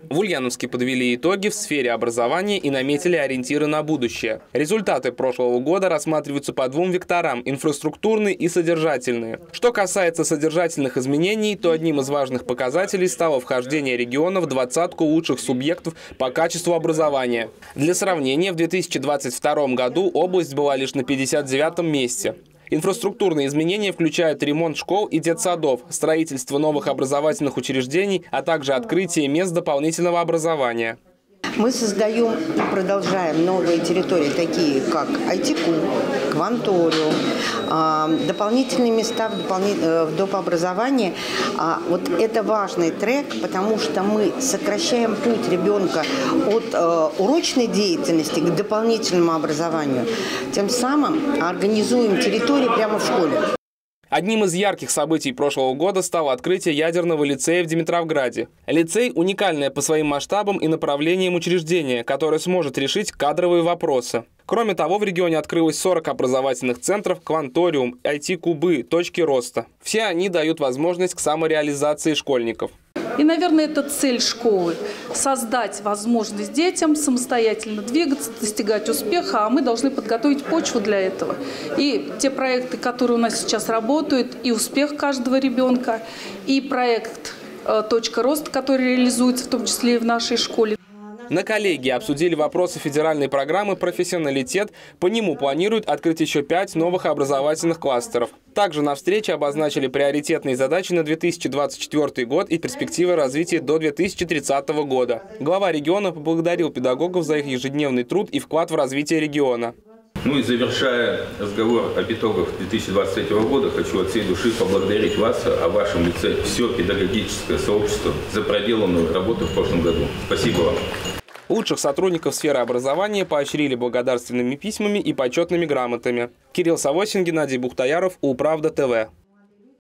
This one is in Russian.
В Ульяновске подвели итоги в сфере образования и наметили ориентиры на будущее. Результаты прошлого года рассматриваются по двум векторам – инфраструктурные и содержательные. Что касается содержательных изменений, то одним из важных показателей стало вхождение региона в двадцатку лучших субъектов по качеству образования. Для сравнения, в 2022 году область была лишь на 59-м месте. Инфраструктурные изменения включают ремонт школ и детсадов, строительство новых образовательных учреждений, а также открытие мест дополнительного образования. Мы создаем и продолжаем новые территории, такие как IT-клуб, Кванториум, дополнительные места в доп. Образовании. Вот это важный трек, потому что мы сокращаем путь ребенка от урочной деятельности к дополнительному образованию. Тем самым организуем территории прямо в школе. Одним из ярких событий прошлого года стало открытие ядерного лицея в Димитровграде. Лицей – уникальное по своим масштабам и направлениям учреждение, которое сможет решить кадровые вопросы. Кроме того, в регионе открылось 40 образовательных центров, кванториум, IT-кубы, точки роста. Все они дают возможность к самореализации школьников. И, наверное, это цель школы – создать возможность детям самостоятельно двигаться, достигать успеха, а мы должны подготовить почву для этого. И те проекты, которые у нас сейчас работают, и успех каждого ребенка, и проект «Точка роста», который реализуется в том числе и в нашей школе. На коллегии обсудили вопросы федеральной программы «Профессионалитет». По нему планируют открыть еще 5 новых образовательных кластеров. Также на встрече обозначили приоритетные задачи на 2024 год и перспективы развития до 2030 года. Глава региона поблагодарил педагогов за их ежедневный труд и вклад в развитие региона. Ну и завершая разговор об итогах 2023 года, хочу от всей души поблагодарить вас, о вашем лице, все педагогическое сообщество за проделанную работу в прошлом году. Спасибо вам. Лучших сотрудников сферы образования поощрили благодарственными письмами и почетными грамотами. Кирилл Савосин, Геннадий Бухтаяров, Управда ТВ.